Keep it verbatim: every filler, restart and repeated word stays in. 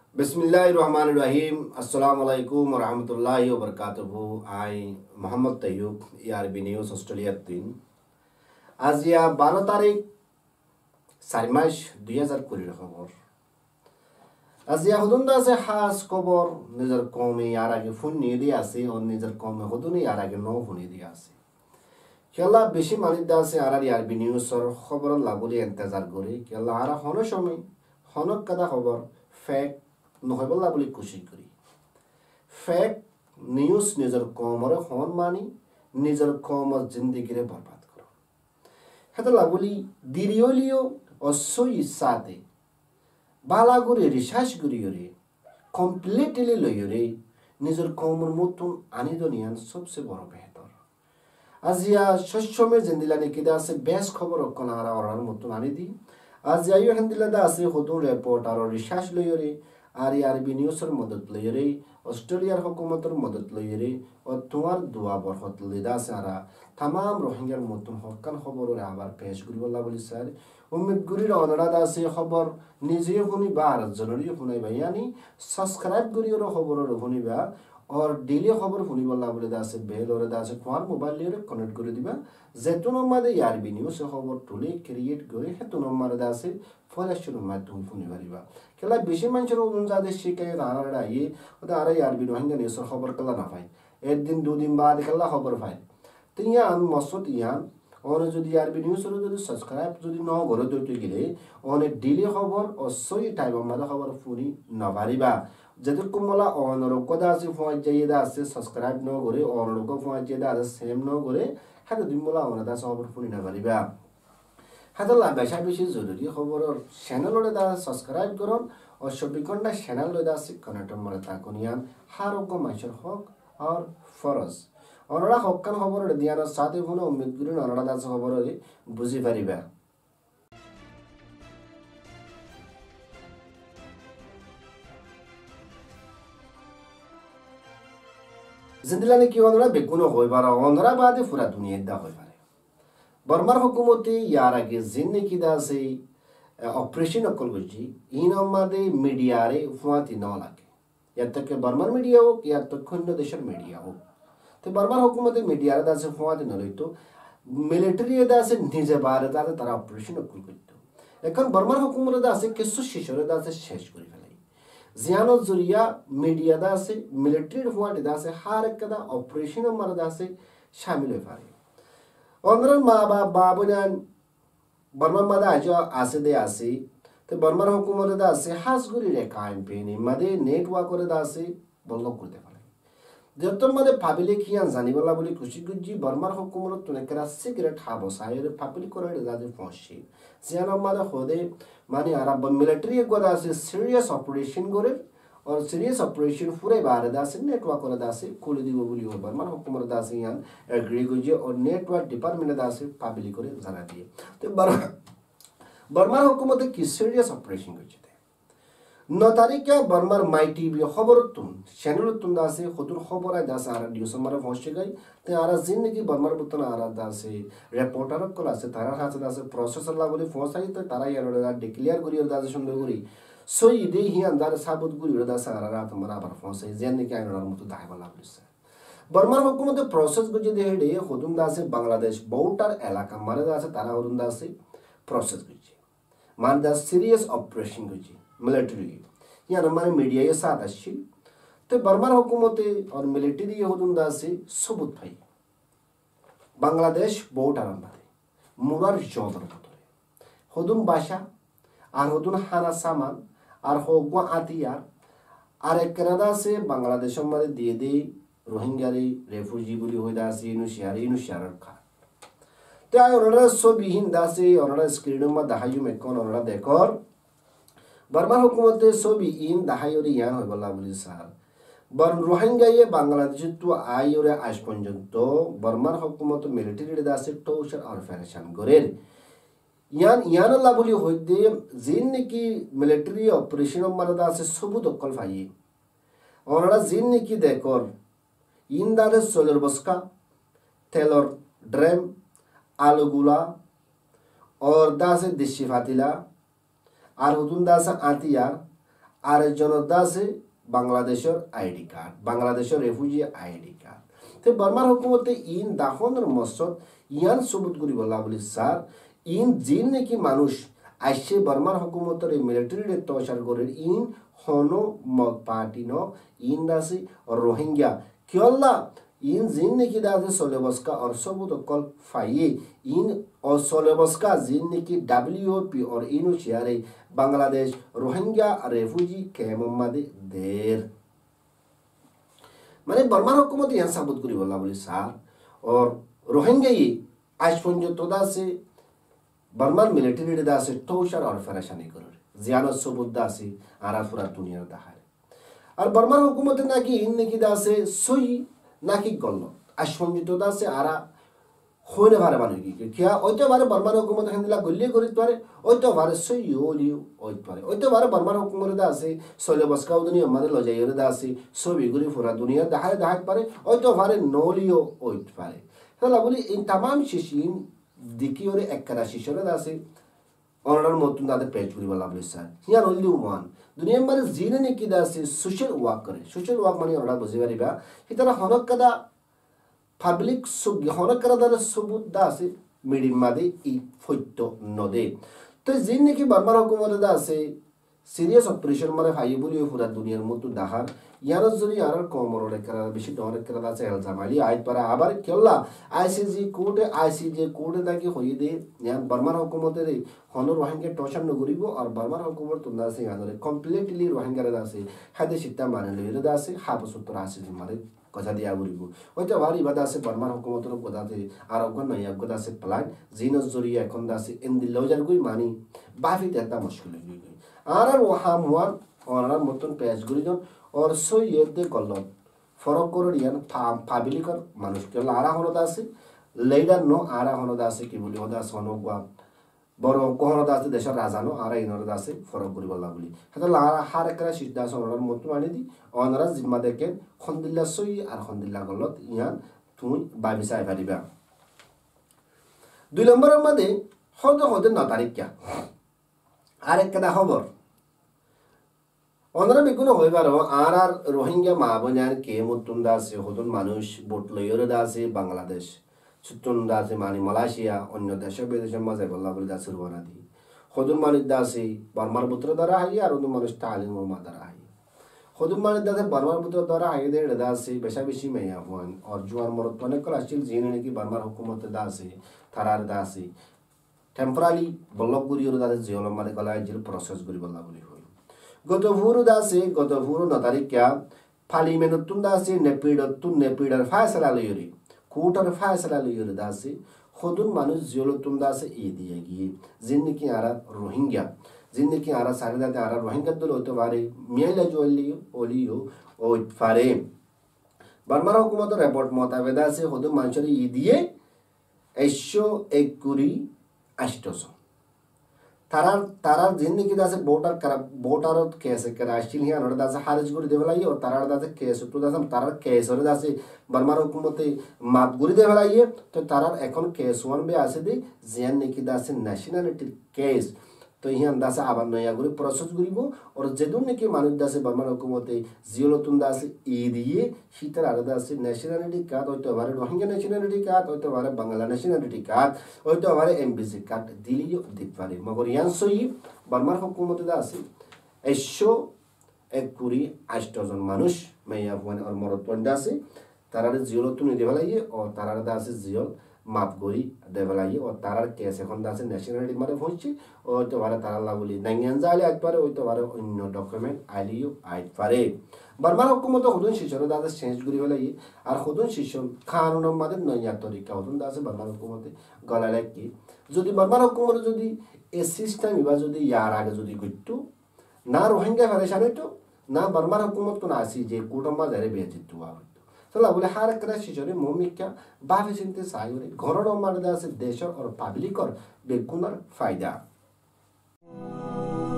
बिस्मिल्लाहिर्रहमानिर्रहीम अस्सलाम वालेकुम वरहमतुल्लाहि वबरकातुहू आई मोहम्मद तैयूब ইয়ারবি নিউজ অস্ট্রেলিয়ার তিন আজিয়া বারো তারিখ চারি মাস দুই হাজার কুড়ির খবর আজিয়া হুদুন আছে খাস খবর নিজের কমে ইয়ার আগে ফোন নিয়ে দিয়ে আছে ও নিজের কমে হুদুন ইয়ার আগে নৌ ফোনে দিয়ে আছে কেলা বেশি মানিক দা আছে আর ইয়ারবি নিউজর খবর লাগুলি ইন্তজার করি কেলা আর হন সময় হনক কাদা খবর ফেক নহবলা বলি কোশিশ করি ফেক নিউজ নিজের কমরে হন মানি নিজের কমর জিন্দগিরে বরবাদ করো হেতলা বলি দিরিওলিও অসই সাথে বালা করে রিসার্চ করিওরে কমপ্লিটলি লইরে নিজের কমর মতন আনি দুনিয়ার সবচেয়ে বড় বেহতর আজিয়া শস্যমে জিন্দিলানি কিদা আছে বেশ খবর অকনারা অরার মতন আনি দি আজিয়া ইউ হেন্দিলাদা আছে হদুন রিপোর্ট আর রিসার্চ লইরে আর ইয়ারবি নিউজের মদত লইরে অস্ট্রেলিয়ার হুকুমতের মদত লইরে ও তোমার দোয়া বরকত লিদা সারা तमाम রোহিঙ্গার মতন হকান খবরের আবার পেশ করিবলা বলি স্যার উম্মিদ গুরির অনরাদ আছে খবর নিজে শুনি বার জরুরি শুনাই ভাইয়ানি সাবস্ক্রাইব করিওর খবরের শুনিবা और डेली खबर শুনিবলা বলি দাসে বেল ওরে দাসে তোমার মোবাইল লিয়ে কানেক্ট করে দিবা যেতো নম্বরে ইয়ারবি নিউজ খবর টুলে ক্রিয়েট করে হেতু নম্বরে দাসে ফলাশুর মাধ্যমে শুনি পারিবা কেলা বেশি মানুষের অনুযায়ী শিকায় আনারা আইয়ে ওটা আর ইয়ারবি রোহিঙ্গা নিউজ খবর কেলা না পায় একদিন দুদিন বাদ কেলা খবর পায় তো ইয়ান মসত ইয়ান और যদি ইয়ারবি নিউজের যদি সাবস্ক্রাইব যদি ন করে দইতে গেলে অনেক ডেলি খবর ও সই টাইম আমাদের খবর শুনি না পারিবা যদি কুমলা অনরক দাসে ফোন যাইয়ে দাসে সাবস্ক্রাইব ন করে অনরক ফোন যাইয়ে দাসে সেম ন করে হাতে দিমলা অন দাস খবর শুনি না পারিবা হাতলা বেশা বেশি জরুরি খবরের চ্যানেলরে দা সাবস্ক্রাইব করুন ও চব্বিশ ঘন্টা চ্যানেল লই দাসে কানেক্ট মরে তাকুনিয়ান হারক মাইশর হক আর ফরজ অনরা হকান খবরের দিয়ার সাথে ফোন উম্মিদ করি অনরা দাস খবরের বুঝি পারিবা জিন্দিলানি কি অনরা বেগুনো হইবার অনরা বাদে পুরা দুনিয়া দা হই পারে বর্মার হুকুমতে ইয়ার আগে জিন্নে কি দাসে অপারেশন অকল গজি ইন আমাদের মিডিয়ারে ফুয়াতি ন লাগে ইয়ার তক বর্মার মিডিয়া হোক ইয়ার তক অন্য দেশের মিডিয়া হোক তো বর্মার হুকুমতে মিডিয়ারে দাসে ফুয়াতি ন লইতো মিলিটারি দাসে নিজে বারে দাসে তারা অপারেশন অকল করতো এখন বর্মার হুকুমতে দাসে কিছু শিশরে দাসে শেষ করে ফেলাই জিয়ানো জরিয়া মিডিয়া দাসে মিলিটারি ফুয়াটি দাসে হার একদা অপারেশন মার দাসে শামিল হয়ে পারে অন্ধ্রের মা বা বাবুনান বর্মার মাদা আজ আসে দে আসে তো বর্মার হুকুমতে দাসে হাসগুড়ি রে ক্যাম্পেইন মাদে নেটওয়ার্করে দাসে বন্ধ করতে পারে যত মাদে পাবলিক হিয়ান জানিবলা বলি খুশি গুজি বর্মার হুকুমত তুনেকরা সিগারেট হাবো সাইর পাবলিক করে দাদে ফসি জিয়ানো মাদে খোদে মানে আরব মিলিটারি গোদা আছে সিরিয়াস অপারেশন করে और सीरियस ऑपरेशन पूरे बारे दासे नेटवर्क और दासे खोले दिबो बोली हो बर्मा हुकुमत दासे यान एग्री गुजे और नेटवर्क डिपार्टमेंट दासे पब्लिक করে জানা দিয়ে তো বর্মা হুকুমতে কি সিরিয়াস অপারেশন করছে ন তারিখে বর্মার মাই টিভি খবর তুন চ্যানেল তুন দাসে খুদুর খবর আই দাসে আর নিউজ মারা পৌঁছে গই তে আর জিন্দেগি বর্মার বুতন আর দাসে রিপোর্টার কল আছে তারা হাতে দাসে প্রসেসর লা বলি পৌঁছাই তো তারা ইয়ার ডিক্লেয়ার করি আর দাসে সুন্দর করি সই দে হি আন্দার সাবুত গুরি রদা সারা রাত মারা আবার ফসে জেনে কি আইনার মতো দাইবালা বলছে বর্মার হুকুমতে প্রসেস গুজি দে হেডে খুদুম দাসে বাংলাদেশ বউটার এলাকা মারে দাসে তারা হরুন দাসে প্রসেস গুজি মান দাস সিরিয়াস অপারেশন গুজি মিলিটারি ইয়ার মানে মিডিয়া এর সাথ আসছিল তো বর্মার হুকুমতে আর মিলিটারি হরুন দাসে সবুত ভাই বাংলাদেশ বউটার মারে মুরার জবর ভিতরে হদুম ভাষা আর হদুন হানা সামান আর হোক আতিয়ার আর একরাদা সে বাংলাদেশের মধ্যে দিয়ে দেই রোহিঙ্গারি রেফিউজি বলি হয়ে দাসে ইনুশিয়ারি ইনুশিয়ার খা তো আই ওনারা ছবিহীন দাসে ওনারা স্ক্রিনের মধ্যে দেখাইম এখন ওনারা দেখর বর্মার হুকুমতে ছবি ইন দেখাইরে ইয়ান হয়ে বলা বলি স্যার বর রোহিঙ্গাইয়ে বাংলাদেশে তো আই ওরে আজ পর্যন্ত বর্মার হুকুমত মিলিটারি দাসে টৌসার আর ফেরেশান গরের ইয়ান ইয়ান আল্লাহ বলি হইতে জিন নাকি মিলিটারি অপারেশন মারদা আছে সবুত অকল ফাইয়ে ওনারা জিন নাকি দেখর ইন দাদে সোলার বস্কা তেলর ড্রেম আলুগুলা और दासे दिशी फातिला আর হুতুন দাসা আতিয়ার আরেকজনের দাসে বাংলাদেশের আইডি কার্ড বাংলাদেশের রেফিউজি আইডি কার্ড তে বর্মার হুকুমতে ইন দাফনের মসদ ইয়ান সবুত করি বলা বলি স্যার ইন জিন নাকি মানুষ আসছে বর্মার হুকুমতের মিলিটারি তসার করে ইন হনো মগ পার্টি ন ইন দাসে রোহিঙ্গা কিয়ল্লা ইন জিন নাকি দাসে সলেবস্কা और सबूत कल फाइए इन और सलेबस्का जिन नाकी डब्ल्यूओपी और इनो शेयरे बांग्लादेश रोहिंग्या रेफ्यूजी कैम्प मादे देर माने बर्मा हुकूमत यहाँ साबुत करी बोला बोली सार और रोहिंग्या ये आज पंजो दासे बर्मा मिलिट्री दासे टोशर और फरेशानी करो जियानो सबूत दासे आरा पूरा दुनिया दाहारे और बर्मा हुकूमत ना की इन नाकी दासे सोई নাকি গল্ল আশঙ্কিত আছে আরা হইনে ভারে মানুষ কি কিয়া ওইতো বারে বর্মার হুকুমত হেন্দিলা গল্লি করিত পারে ওইতো বারে সইলিও ওইত পারে ওইতো বারে বর্মার হুকুমত দা আছে সলে বসকাও দুনিয়া মানে লজাইরে দা আছে সবই গুরি পুরা দুনিয়া দেখায় দেখায় পারে ওইতো বারে নলিও ওইত পারে তাহলে বলি এই तमाम শিশিন দিকিওরে একরা শিশরে দা আছে অনার মতন তাদের পেজ করি বলা বলি স্যার হিয়া নলি ওয়ান দুনিয়া মানে জিনে নে কি দা আছে সোশ্যাল ওয়ার্ক করে সোশ্যাল ওয়ার্ক মানে ওরা বুঝি পারিবা হিতারা হনক কাদা পাবলিক সুগ হনক কাদা দা সবুত দা আছে মিডিম মাদে ই ফইত নদে তো জিন নাকি বর্মার হুকুমত দা আছে সিরিয়াস অপারেশন মানে ফাই বলি পুরা দুনিয়ার মতো দাহার ইয়ার জরি আর কমর রেকরা বেশি ডর রেকরা আছে এলজামালি আইত পারা আবার কেল্লা আইসিজি কোর্টে আইসিজে কোর্টে দাকি হই দে ইয়ান বর্মার হুকুমতের হনর রোহিঙ্গা টশন নগরিব আর বর্মার হুকুমত তুন্দা আছে ইয়ানরে কমপ্লিটলি রোহিঙ্গা রে আছে হাদে সিতা মানে লইরে দা আছে হাব সত্তর আশি মানে কথা দিয়া বলিব ওইটা বাড়ি বাদা আছে বর্মার হুকুমতের কথাতে আর অগন নাই অগন আছে প্ল্যান জিনস জরি এখন দা আছে ইন দি লজার গই মানি বাফি তেতা মুশকিল হই গই আর আর ওহাম ওয়ান ওনার মতন পেজ গুলিজন और सो ये दे कल्लो फरक करो यान पाबिलिक মানুষ কে আরা হলো দাসে লেডার নো আরা হলো দাসে কি বলি ওদা সনো গা বড় কোহনো দাসে দেশের রাজা নো আরা ইনর দাসে ফরক করি বলা বলি হাতে লারা হার একরা সিদ্ধা সনর মত মানি দি অনরা জিম্মা দেখে খন্দিল্লা সই আর খন্দিল্লা গলত ইয়ান তুমি বাবি সাই পারিবা দুই নম্বরের মধ্যে হদ হদ ন তারিখ কা আরেকটা খবর অনরা বেগুনো হইবারো আর আর রোহিঙ্গা মা বোনার কে মতুন দাসে হদন মানুষ বোট লইরে দাসে বাংলাদেশ চুতুন দাসে মানে মালয়েশিয়া অন্য দেশে বিদেশে মাঝে বল্লা বলে দাসের বানাদি হদন মানুষ দাসে বর্মার পুত্র দ্বারা হাই আর হদন মানুষ তালিম মা দ্বারা হাই হদন মানুষ দাসে বর্মার পুত্র দ্বারা হাই দে দাসে বেশা বেশি মেয়া হন আর জুয়ার মরত অনেক আসছিল জিনে নাকি বর্মার হুকুমত দাসে তারার দাসে টেম্পোরারি ব্লক গুরির দাসে জিওল মানে কলা জিল প্রসেস গুরি বল্লা বলি গত ভুরু দাসে গত ভুরু ন তারিখা পার্লিমেন্ট তুন দাসে নেপিড তুন নেপিডার ফায়সালা লইরি কোর্টার ফায়সালা লইরি দাসে হদুন মানুষ জিওল তুন দাসে ই দিয়ে গিয়ে জিন্দিকি আরা রোহিঙ্গা জিন্দিকি আরা সারিদাতে আরা রোহিঙ্গা দল হইতে পারে মিয়াইলা জলিও ওলিও ওই পারে বর্মার হুকুমত রিপোর্ট মোতাবেক দাসে হদুন মানুষের ই দিয়ে একশো এক কুড়ি আষ্টশো তারার তারার জিন্দিগি দাসে ভোটার করা ভোটারত কেস করা আসছিল হিয়া নড় দাসে হারিজ করে দেবলাই ও তারার দাসে কেস তো দাসে তারার কেস হরে দাসে বর্মার হুকুমতে মাপ করে দেবলাই তো তারার এখন কেস ওয়ান বে আছে দি জিয়ান নাকি দাসে ন্যাশনালিটি কেস তো হিয়ান দাসে আবার নয়া করে প্রসেস করিব আর যেদুন নাকি মানুষ দাসে বর্মার হুকুমতে জিওলতুন দাসে ই দিয়ে শীতের আর দাসে ন্যাশনালিটি কার্ড হইতে পারে রোহিঙ্গা ন্যাশনালিটি কার্ড হইতে পারে বাংলা ন্যাশনালিটি কার্ড হইতে পারে এমবিসি কার্ড দিলিও দিতে পারে মগর ইয়ান সই বর্মার হুকুমতে দাসে একশো এক কুড়ি আষ্টজন মানুষ মেয়া মানে আর মরতন দাসে তারার জিওলতুন দেবলাই ও তারার দাসে জিওল মাপ করি দেবলাই ও তারার কেস এখন দাসে ন্যাশনালিটি মানে হচ্ছে হইতে পারে তারা বলি নাঙ্গান জালে আইতে পারে হইতে পারে অন্য ডকুমেন্ট আইলিও আইতে পারে বর্মার হুকুমত হদুন শিশর দাসে চেঞ্জ করি ফেলাই আর হদুন শিশর কানুন মাদে নয়া তরিকা হদুন দাসে বর্মার হুকুমতে গলালে কি যদি বর্মার হুকুমত যদি এ সিস্টেম ইবা যদি ইয়ার আগে যদি করতো না রোহিঙ্গা ফেরেশানি তো না বর্মার হুকুমত কোন আসি যে কুটুম্বা যারে বেজিত হওয়া চলা বলে হার করে শিশরে মমিকা বাফে চিনতে সাইরে ঘরর মার দাসে দেশর আর পাবলিকর বেগুনার ফায়দা